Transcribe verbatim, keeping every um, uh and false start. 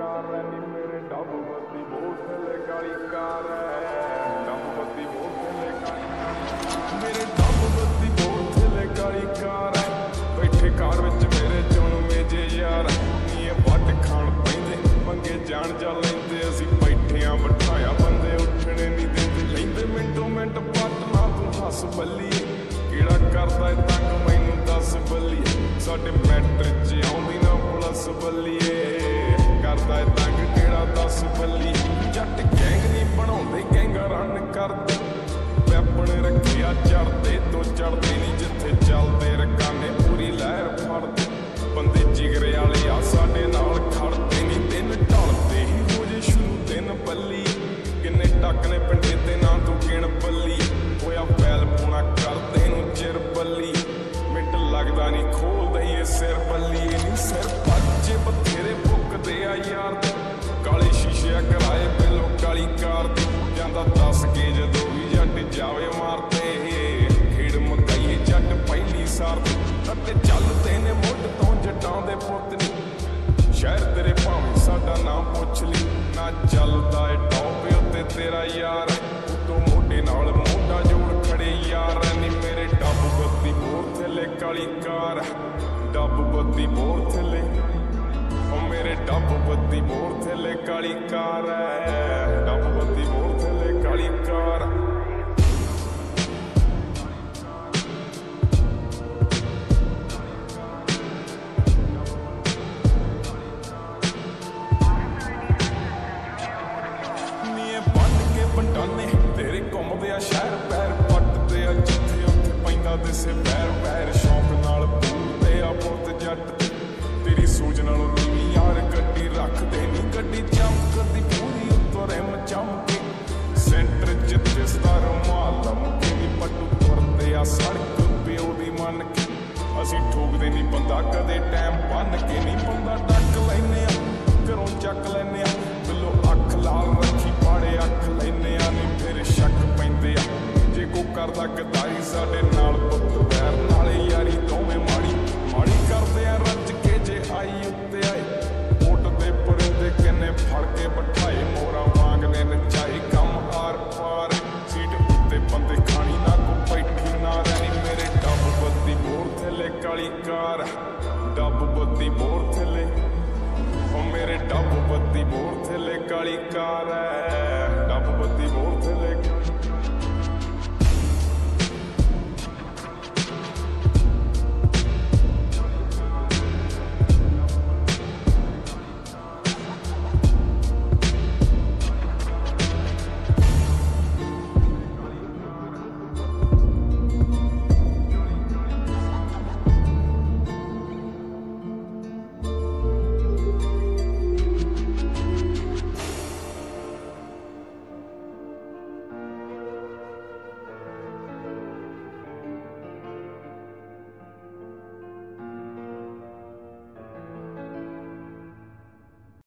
car है नी मेरे डब बत्ती बोतले काली कार है डब बत्ती बोतले काली मेरे डब बत्ती बोतले काली कार है बैठे कार विच मेरे चुनवे जे यार नी वट खाण पैंदे मंगे जान जा लैंदे असीं बैठे आ बिठाया बंदे उठणे नहीं देंदे लैंदे मिंटो मिंट पट ना तू हस बल्लीए किहड़ा करदा है तंग मैनूं दस बल्लीए साडे मैटर च आउंदी ना पुलिस बल्लीए करदा है तंग किहड़ा दस बल्ली जट गैंग नहीं बनाउंदे गैंगा रन करदे वैपन रखिया चढ़दे तो चढ़दे नहीं जिथे चलदे रकाने पूरी लहर फड़दे बंदे जिगरे वाले आ साडे नाल खड़दे नहीं दिन ढलदे ही हो जे शुरू दिन बल्ली किन्ने टक ने पिंडे ते ना तू गिण बल्ली होया बैल पूना करदे नूं चिर बल्ली मिंट लगदा नहीं खोलदा ही सिर बल्ली नहीं सिर बच्चे बथेरे भुकदे आ यार काले शीशे कराए पहलों काली कार दे जांदा दस के जदों भी जट जावे मारते खेड़ मकाईए जट पहली सार ते चलदे ने मुੱਢ ਤੋਂ ਜੱਟਾਂ ਦੇ ਪੁੱਤ नी शहर तेरे भावें साडा नाम पुछ ली ना चलदा ए टॉप उत्ते तेरा यार उतों मोढे नाल मोढा जोड़ खड़े यार नी मेरे डब बत्ती बोर थले काली कार डब बत्ती बोर थले ओ मेरे डब बत्ती बोर थले काली कार है डब बत्ती बोर थले काली कार पंडाने तेरे घूमदे आ शहर पैर पटदे आ जिथे उत्थे पैंदा दिसे पैर पैर शौक नाल पूरदे आ पुत जट तेरी सूझ नालों नीवी यार गड्डी रखदे नी गड्डी चमकदी पूरी उत्तों रिम चमके सेंटर च दिसदा रुमाल लमके नी पट्टू तुरदे आ सड़क प्यो दी मन के असीं ठोकदे नी बंदा कदे टैम बन के नी बंदा डक लैने आ घरों चक लैने आ